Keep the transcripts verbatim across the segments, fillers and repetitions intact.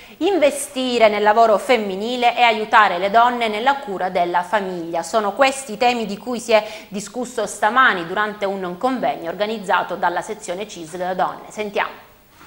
Investire nel lavoro femminile e aiutare le donne nella cura della famiglia. Sono questi i temi di cui si è discusso stamani durante un convegno organizzato dalla sezione C I S L Donne. Sentiamo.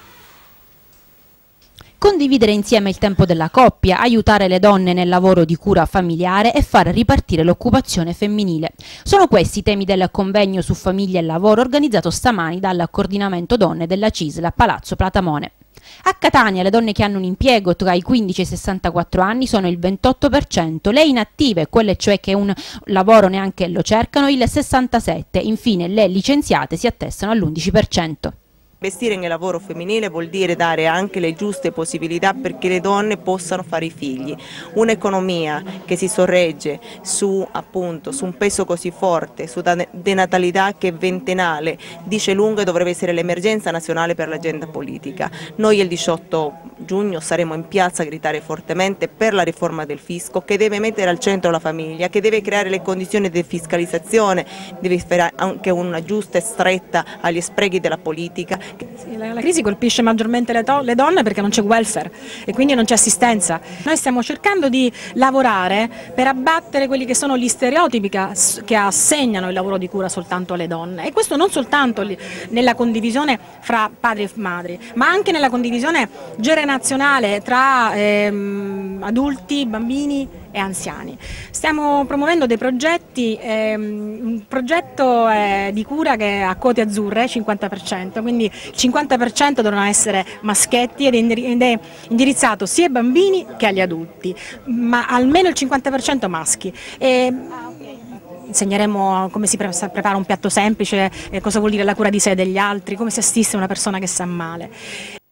Condividere insieme il tempo della coppia, aiutare le donne nel lavoro di cura familiare e far ripartire l'occupazione femminile. Sono questi i temi del convegno su famiglia e lavoro organizzato stamani dal Coordinamento Donne della C I S L a Palazzo Platamone. A Catania le donne che hanno un impiego tra i quindici e i sessantaquattro anni sono il ventotto per cento, le inattive, quelle cioè che un lavoro neanche lo cercano, il sessantasette per cento, infine le licenziate si attestano all'undici per cento. Investire nel lavoro femminile vuol dire dare anche le giuste possibilità perché le donne possano fare i figli. Un'economia che si sorregge su, appunto, su un peso così forte, su una denatalità che è ventennale, dice lungo e dovrebbe essere l'emergenza nazionale per l'agenda politica. Noi il diciotto giugno saremo in piazza a gridare fortemente per la riforma del fisco che deve mettere al centro la famiglia, che deve creare le condizioni di fiscalizzazione, deve fare anche una giusta e stretta agli sprechi della politica. Sì, la, la crisi colpisce maggiormente le, le donne perché non c'è welfare e quindi non c'è assistenza. Noi stiamo cercando di lavorare per abbattere quelli che sono gli stereotipi che, che assegnano il lavoro di cura soltanto alle donne, e questo non soltanto li, nella condivisione fra padri e madri, ma anche nella condivisione generazionale tra ehm, adulti, bambini e anziani. Stiamo promuovendo dei progetti, ehm, un progetto eh, di cura che ha quote azzurre, cinquanta per cento, quindi il cinquanta per cento dovranno essere maschietti ed è indirizzato sia ai bambini che agli adulti, ma almeno il cinquanta per cento maschi. E insegneremo come si prepara un piatto semplice, eh, cosa vuol dire la cura di sé e degli altri, come si assiste una persona che sta male.